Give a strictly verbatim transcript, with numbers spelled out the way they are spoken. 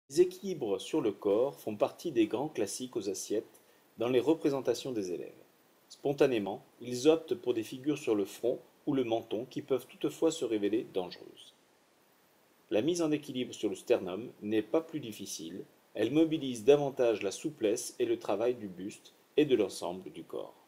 Les équilibres sur le corps font partie des grands classiques aux assiettes dans les représentations des élèves. Spontanément, ils optent pour des figures sur le front ou le menton qui peuvent toutefois se révéler dangereuses. La mise en équilibre sur le sternum n'est pas plus difficile, elle mobilise davantage la souplesse et le travail du buste et de l'ensemble du corps.